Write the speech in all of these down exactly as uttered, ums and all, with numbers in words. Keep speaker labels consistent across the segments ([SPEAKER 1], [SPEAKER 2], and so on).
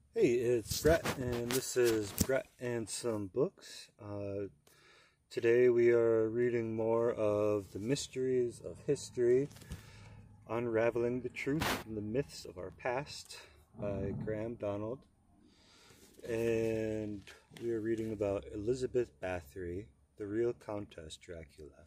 [SPEAKER 1] Hey, it's Brett, and this is Brett and Some Books. Uh, today we are reading more of The Mysteries of History, Unraveling the Truth and the Myths of Our Past by Graeme Donald. And we are reading about Elizabeth Bàthory, the real Countess Dracula.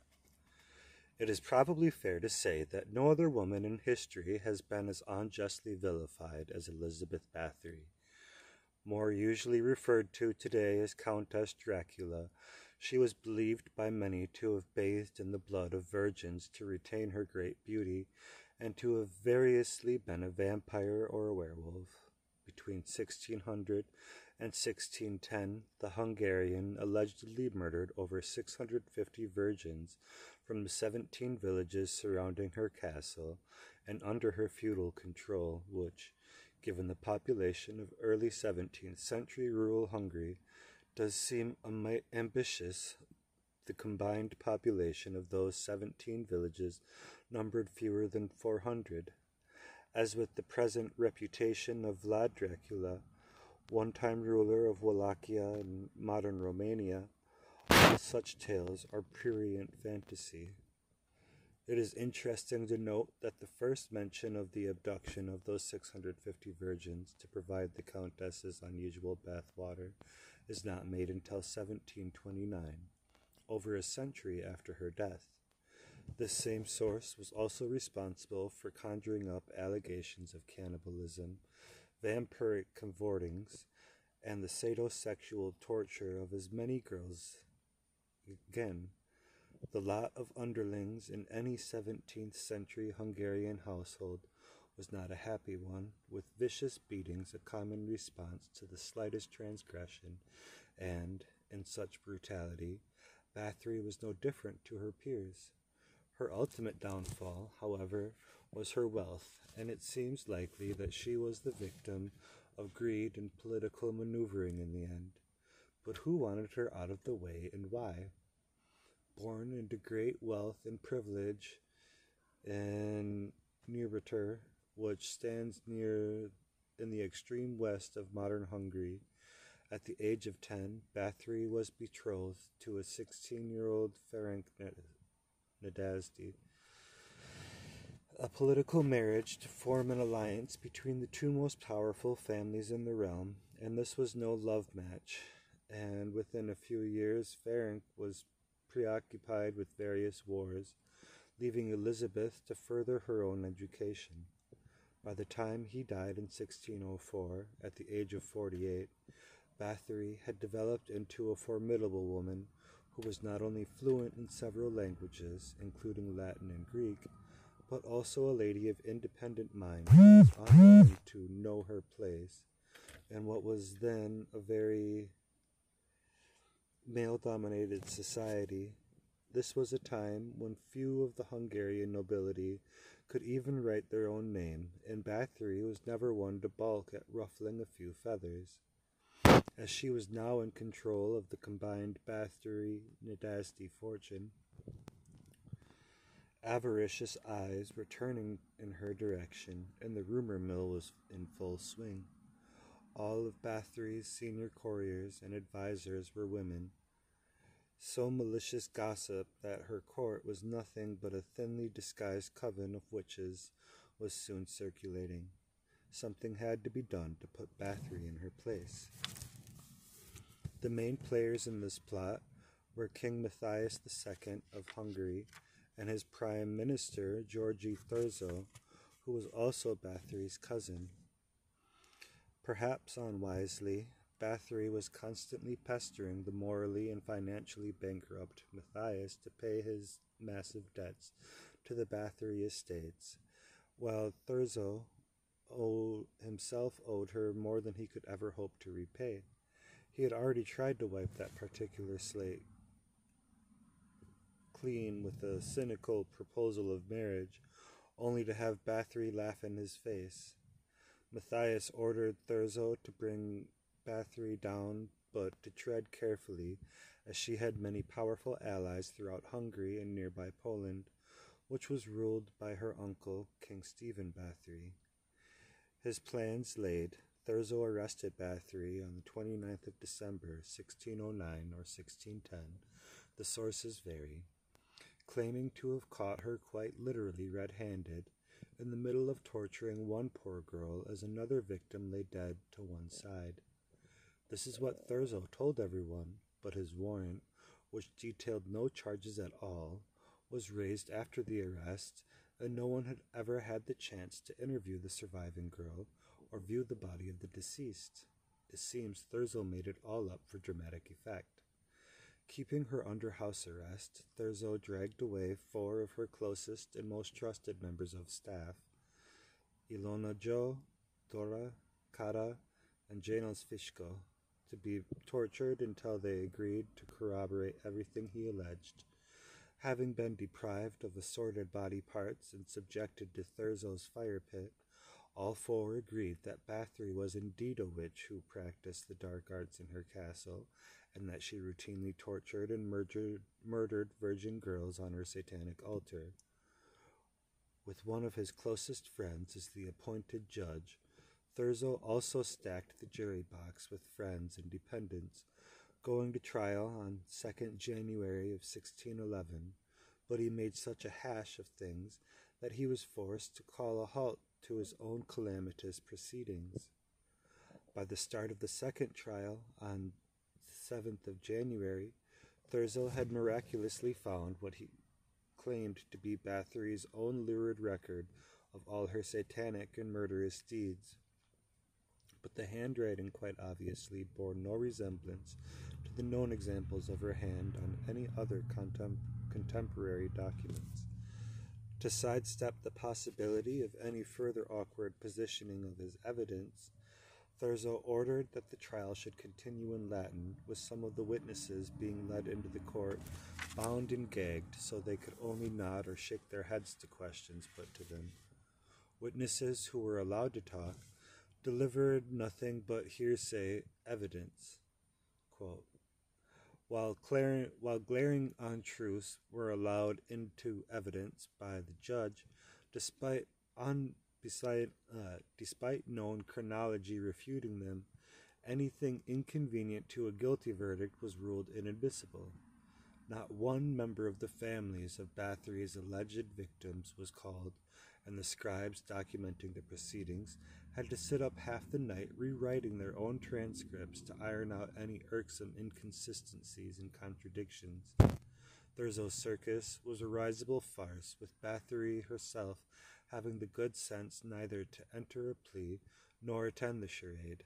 [SPEAKER 1] It is probably fair to say that no other woman in history has been as unjustly vilified as Elizabeth Bàthory. More usually referred to today as Countess Dracula, she was believed by many to have bathed in the blood of virgins to retain her great beauty, and to have variously been a vampire or a werewolf. Between sixteen hundred and sixteen ten, the Hungarian allegedly murdered over six hundred fifty virgins from the seventeen villages surrounding her castle and under her feudal control, which, given the population of early seventeenth century rural Hungary, does seem ambitious. The combined population of those seventeen villages numbered fewer than four hundred. As with the present reputation of Vlad Dracula, one-time ruler of Wallachia and modern Romania, all such tales are prurient fantasy. It is interesting to note that the first mention of the abduction of those six hundred fifty virgins to provide the Countess's unusual bathwater is not made until seventeen twenty-nine, over a century after her death. This same source was also responsible for conjuring up allegations of cannibalism, vampiric cavortings, and the sadosexual torture of as many girls. Again, the lot of underlings in any seventeenth century Hungarian household was not a happy one, with vicious beatings a common response to the slightest transgression, and, in such brutality, Bàthory was no different to her peers. Her ultimate downfall, however, was her wealth, and it seems likely that she was the victim of greed and political maneuvering in the end. But who wanted her out of the way, and why? Born into great wealth and privilege in Nyírbátor, which stands near in the extreme west of modern Hungary, at the age of ten, Bàthory was betrothed to a sixteen-year-old Ferenc Nadasdy, a political marriage to form an alliance between the two most powerful families in the realm, and this was no love match, and within a few years Ferenc was preoccupied with various wars, leaving Elizabeth to further her own education. By the time he died in sixteen oh four, at the age of forty-eight, Bàthory had developed into a formidable woman who was not only fluent in several languages, including Latin and Greek, but also a lady of independent mind who was unwilling to know her place in what was then a very male-dominated society. This was a time when few of the Hungarian nobility could even write their own name, and Bàthory was never one to balk at ruffling a few feathers. As she was now in control of the combined Bàthory-Nadasdy fortune, avaricious eyes were turning in her direction, and the rumor mill was in full swing. All of Bàthory's senior courtiers and advisers were women. So malicious gossip that her court was nothing but a thinly disguised coven of witches was soon circulating. Something had to be done to put Bàthory in her place. The main players in this plot were King Matthias the Second of Hungary and his prime minister, Georgi Thurzo, who was also Bàthory's cousin. Perhaps unwisely, Bàthory was constantly pestering the morally and financially bankrupt Matthias to pay his massive debts to the Bàthory estates, while Thurzo owed, himself owed her more than he could ever hope to repay. He had already tried to wipe that particular slate clean with a cynical proposal of marriage, only to have Bàthory laugh in his face. Matthias ordered Thurzo to bring Bàthory down, but to tread carefully, as she had many powerful allies throughout Hungary and nearby Poland, which was ruled by her uncle, King Stephen Bàthory. His plans laid, Thurzo arrested Bàthory on the twenty-ninth of December, sixteen oh nine or sixteen ten, the sources vary, claiming to have caught her quite literally red-handed in the middle of torturing one poor girl as another victim lay dead to one side. This is what Thurzo told everyone, but his warrant, which detailed no charges at all, was raised after the arrest, and no one had ever had the chance to interview the surviving girl or view the body of the deceased. It seems Thurzo made it all up for dramatic effect. Keeping her under house arrest, Thurzo dragged away four of her closest and most trusted members of staff, Ilona Jo, Dora, Kara, and Janos Fishko, to be tortured until they agreed to corroborate everything he alleged. Having been deprived of assorted body parts and subjected to Thurzo's fire pit, all four agreed that Bàthory was indeed a witch who practiced the dark arts in her castle, and that she routinely tortured and murdered, murdered virgin girls on her satanic altar. With one of his closest friends as the appointed judge, Thurzo also stacked the jury box with friends and dependents, going to trial on the second of January of sixteen eleven, but he made such a hash of things that he was forced to call a halt to his own calamitous proceedings. By the start of the second trial, on the seventh of January, Thurzo had miraculously found what he claimed to be Bàthory's own lurid record of all her satanic and murderous deeds. But the handwriting quite obviously bore no resemblance to the known examples of her hand on any other contem- contemporary documents. To sidestep the possibility of any further awkward positioning of his evidence, Thurzo ordered that the trial should continue in Latin, with some of the witnesses being led into the court, bound and gagged, so they could only nod or shake their heads to questions put to them. Witnesses who were allowed to talk delivered nothing but hearsay evidence. Quote, while, glaring, while glaring untruths were allowed into evidence by the judge, despite un, beside, uh, despite known chronology refuting them, anything inconvenient to a guilty verdict was ruled inadmissible. Not one member of the families of Bàthory's alleged victims was called, and the scribes documenting the proceedings had to sit up half the night rewriting their own transcripts to iron out any irksome inconsistencies and contradictions. Thurzo's circus was a risible farce, with Bàthory herself having the good sense neither to enter a plea nor attend the charade.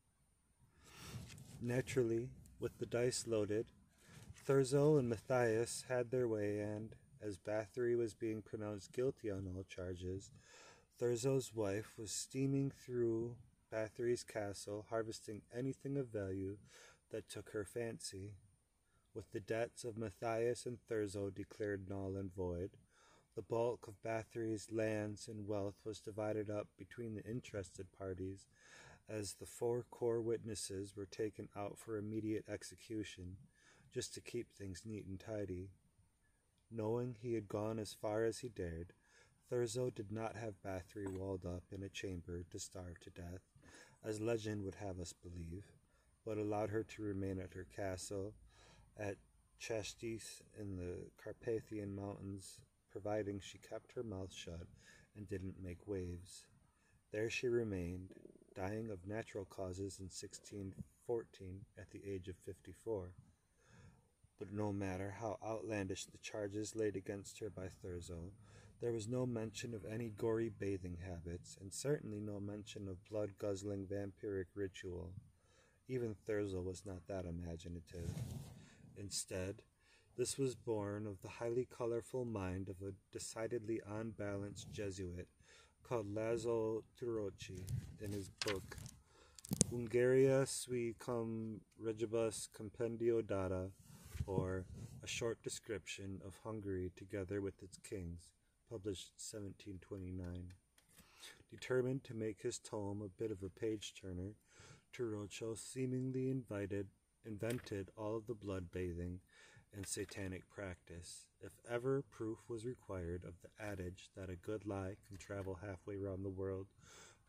[SPEAKER 1] Naturally, with the dice loaded, Thurzo and Matthias had their way, and, as Bàthory was being pronounced guilty on all charges, Thurzo's wife was steaming through Bàthory's castle, harvesting anything of value that took her fancy. With the debts of Matthias and Thurzo declared null and void, the bulk of Bàthory's lands and wealth was divided up between the interested parties, as the four core witnesses were taken out for immediate execution, just to keep things neat and tidy. Knowing he had gone as far as he dared, Thurzo did not have Bàthory walled up in a chamber to starve to death, as legend would have us believe, but allowed her to remain at her castle at Chestis in the Carpathian Mountains, providing she kept her mouth shut and didn't make waves. There she remained, dying of natural causes in sixteen fourteen at the age of fifty-four. But no matter how outlandish the charges laid against her by Thurzo, there was no mention of any gory bathing habits, and certainly no mention of blood-guzzling vampiric ritual. Even Thurzo was not that imaginative. Instead, this was born of the highly colorful mind of a decidedly unbalanced Jesuit called Lazo Turocci in his book Hungaria sui cum regibus compendio data, or A Short Description of Hungary Together with Its Kings, published seventeen twenty-nine. Determined to make his tome a bit of a page-turner, Turoccio seemingly invited, invented all of the blood-bathing and satanic practice. If ever proof was required of the adage that a good lie can travel halfway around the world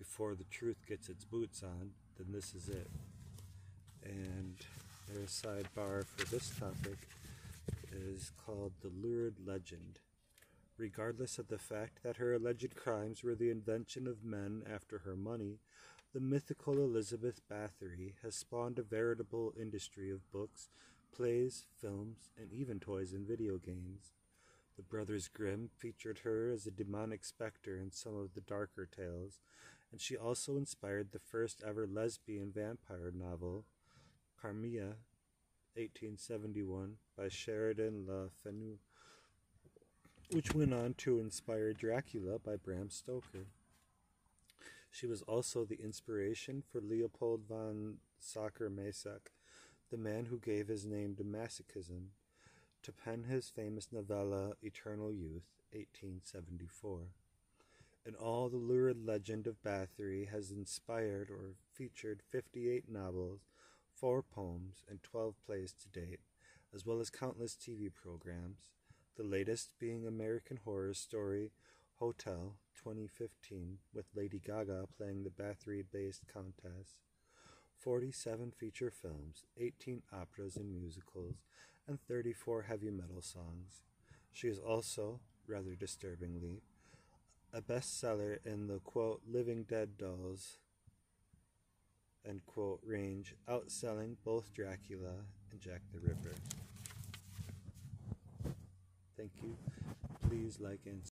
[SPEAKER 1] before the truth gets its boots on, then this is it. And their sidebar for this topic is called The Lurid Legend. Regardless of the fact that her alleged crimes were the invention of men after her money, the mythical Elizabeth Bàthory has spawned a veritable industry of books, plays, films, and even toys and video games. The Brothers Grimm featured her as a demonic specter in some of the darker tales, and she also inspired the first ever lesbian vampire novel, Carmilla, eighteen seventy-one, by Sheridan Le Fanu, which went on to inspire Dracula by Bram Stoker. She was also the inspiration for Leopold von Sacher-Masoch, the man who gave his name to masochism, to pen his famous novella Eternal Youth, eighteen seventy-four. And all the lurid legend of Bàthory has inspired or featured fifty-eight novels, four poems, and twelve plays to date, as well as countless T V programs, the latest being American Horror Story Hotel twenty fifteen, with Lady Gaga playing the Bàthory-based Countess, forty-seven feature films, eighteen operas and musicals, and thirty-four heavy metal songs. She is also, rather disturbingly, a bestseller in the, quote, Living Dead Dolls, end quote, range, outselling both Dracula and Jack the Ripper. Thank you. Please like and